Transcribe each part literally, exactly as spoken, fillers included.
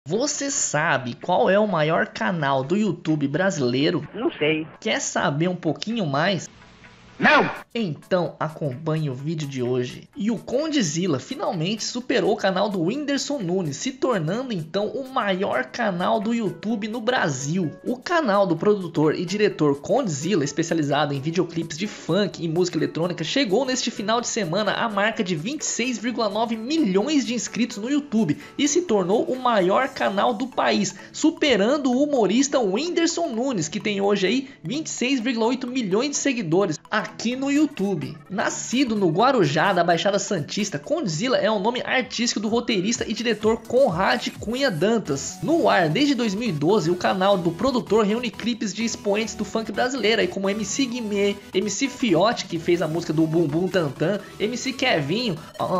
Você sabe qual é o maior canal do YouTube brasileiro? Não sei. Quer saber um pouquinho mais? Não! Então acompanhe o vídeo de hoje. E o Condzilla finalmente superou o canal do Whindersson Nunes, se tornando então o maior canal do YouTube no Brasil. O canal do produtor e diretor Condzilla, especializado em videoclipes de funk e música eletrônica, chegou neste final de semana à marca de vinte e seis vírgula nove milhões de inscritos no YouTube e se tornou o maior canal do país, superando o humorista Whindersson Nunes, que tem hoje aí vinte e seis vírgula oito milhões de seguidores aqui no YouTube. Nascido no Guarujá da Baixada Santista, Condzilla é o nome artístico do roteirista e diretor Conrad Cunha Dantas. No ar desde dois mil e doze, o canal do produtor reúne clipes de expoentes do funk brasileiro, aí como M C Guimê, M C Fiote, que fez a música do Bum Bum Tantan, M C Kevinho,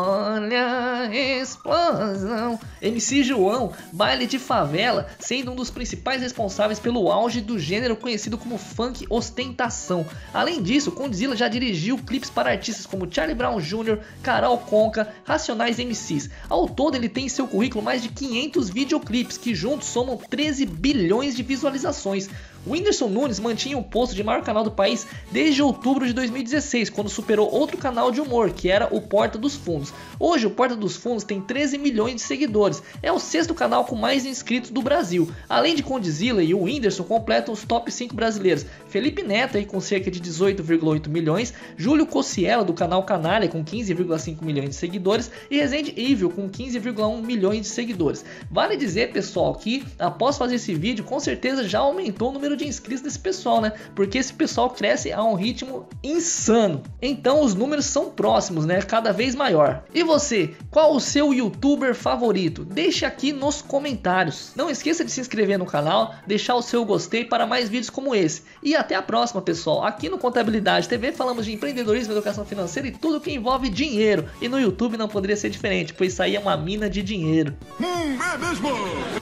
Olha a Explosão, M C João, Baile de Favela, sendo um dos principais responsáveis pelo auge do gênero conhecido como funk ostentação. Além disso, Condzilla já dirigiu clipes para artistas como Charlie Brown Júnior, Carol Conká, Racionais M Cs. Ao todo, ele tem em seu currículo mais de quinhentos videoclipes, que juntos somam treze bilhões de visualizações. O Whindersson Nunes mantinha o posto de maior canal do país desde outubro de dois mil e dezesseis, quando superou outro canal de humor, que era o Porta dos Fundos. Hoje, o Porta dos Fundos tem treze milhões de seguidores, é o sexto canal com mais inscritos do Brasil. Além de Condzilla e o Whindersson, completam os top cinco brasileiros: Felipe Neto aí com cerca de dezoito vírgula oito milhões, Júlio Cocielo do canal Canalha com quinze vírgula cinco milhões de seguidores e Resende Evil com quinze vírgula um milhões de seguidores. Vale dizer, pessoal, que após fazer esse vídeo, com certeza já aumentou o número de inscritos desse pessoal, né? Porque esse pessoal cresce a um ritmo insano. Então os números são próximos, né? Cada vez maior. E você, qual o seu youtuber favorito? Deixe aqui nos comentários. Não esqueça de se inscrever no canal, deixar o seu gostei para mais vídeos como esse. E até a próxima, pessoal. Aqui no Contabilidade T V falamos de empreendedorismo, educação financeira e tudo que envolve dinheiro. E no YouTube não poderia ser diferente, pois isso aí é uma mina de dinheiro. Hum, é mesmo!